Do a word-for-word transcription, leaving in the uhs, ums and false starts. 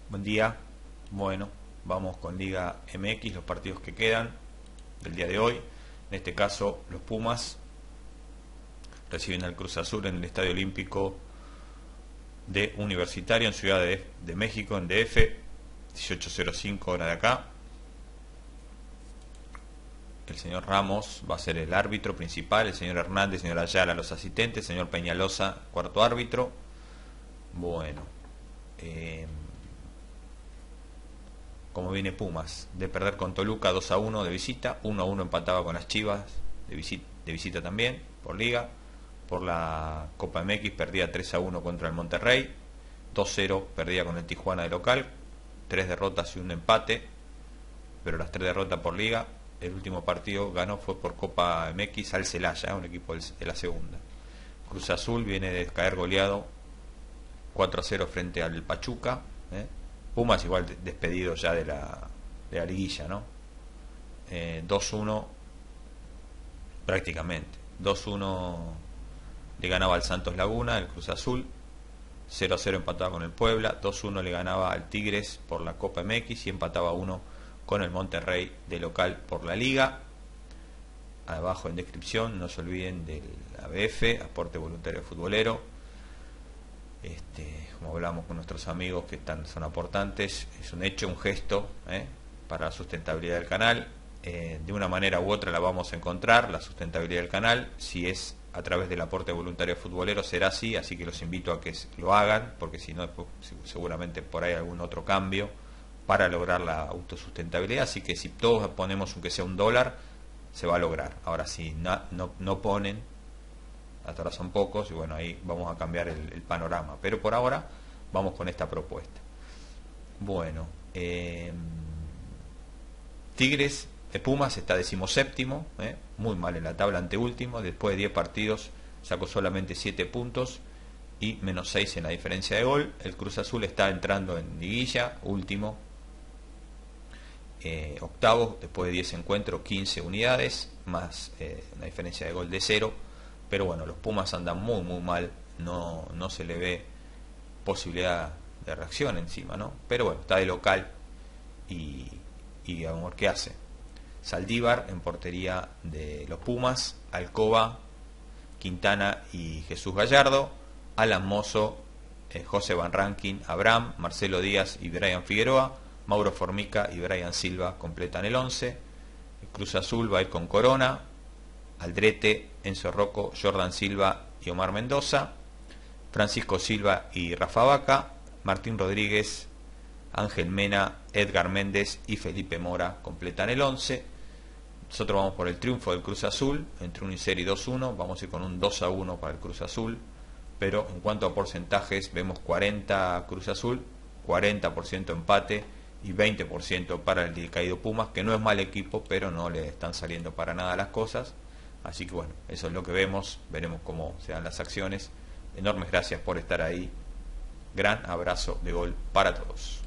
Buen día. Bueno, vamos con Liga M X, los partidos que quedan del día de hoy. En este caso, los Pumas reciben al Cruz Azul en el Estadio Olímpico de Universitario en Ciudad de, de México, en D F, dieciocho cero cinco hora de acá. El señor Ramos va a ser el árbitro principal, el señor Hernández, el señor Ayala los asistentes, el señor Peñalosa cuarto árbitro. Bueno, eh, como viene Pumas, de perder con Toluca dos a uno de visita, uno a uno empataba con las Chivas de visita, de visita también, por Liga. Por la Copa M X perdía tres a uno contra el Monterrey, dos cero perdía con el Tijuana de local, tres derrotas y un empate, pero las tres derrotas por Liga. El último partido ganó fue por Copa M X al Celaya, un equipo de la segunda. Cruz Azul viene de caer goleado cuatro a cero frente al Pachuca, ¿eh? Pumas igual despedido ya de la, de la liguilla, ¿no? Eh, dos uno prácticamente. dos uno le ganaba al Santos Laguna, el Cruz Azul. cero a cero empataba con el Puebla. dos uno le ganaba al Tigres por la Copa M X y empataba uno con el Monterrey de local por la Liga. Abajo en descripción, no se olviden del A B F, aporte voluntario futbolero. Este, como hablamos con nuestros amigos que están, son aportantes, es un hecho, un gesto ¿eh? para la sustentabilidad del canal. Eh, de una manera u otra la vamos a encontrar, la sustentabilidad del canal. Si es a través del aporte voluntario futbolero será así, así que los invito a que lo hagan, porque si no, pues, seguramente por ahí algún otro cambio para lograr la autosustentabilidad. Así que si todos ponemos aunque sea un dólar, se va a lograr. Ahora si no, no, no ponen, hasta ahora son pocos, y bueno, ahí vamos a cambiar el, el panorama. Pero por ahora vamos con esta propuesta. Bueno, eh, Tigres de Pumas está decimoséptimo, eh, muy mal en la tabla, anteúltimo. Después de diez partidos sacó solamente siete puntos y menos seis en la diferencia de gol. El Cruz Azul está entrando en liguilla, último, eh, octavo, después de diez encuentros, quince unidades, más eh, una diferencia de gol de cero. Pero bueno, los Pumas andan muy muy mal, no, no se le ve posibilidad de reacción encima, ¿no? Pero bueno, está de local y, y vamos a ver qué hace. Saldívar en portería de los Pumas, Alcoba, Quintana y Jesús Gallardo, Alan Mozo, eh, José Van Rankin, Abraham, Marcelo Díaz y Brian Figueroa, Mauro Formica y Brian Silva completan el once. El Cruz Azul va a ir con Corona, Aldrete, Enzo Rocco, Jordan Silva y Omar Mendoza, Francisco Silva y Rafa Vaca, Martín Rodríguez, Ángel Mena, Edgar Méndez y Felipe Mora completan el once. Nosotros vamos por el triunfo del Cruz Azul, entre uno y cero y dos uno, vamos a ir con un dos a uno para el Cruz Azul, pero en cuanto a porcentajes vemos cuarenta Cruz Azul, cuarenta por ciento empate y veinte por ciento para el caído Pumas, que no es mal equipo, pero no le están saliendo para nada las cosas. Así que bueno, eso es lo que vemos, veremos cómo se dan las acciones. Enormes gracias por estar ahí. Gran abrazo de gol para todos.